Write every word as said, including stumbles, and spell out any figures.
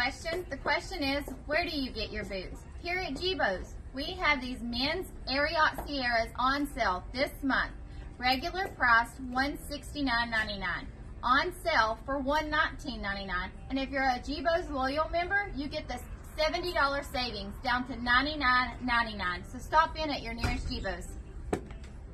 question. The question is, where do you get your boots? Here at Gebo's, we have these men's ARIAT Sierras on sale this month. Regular price one hundred sixty-nine ninety-nine. On sale for one hundred nineteen ninety-nine. And if you're a Gebo's loyal member, you get this seventy dollar savings down to ninety-nine ninety-nine. So stop in at your nearest Gebo's.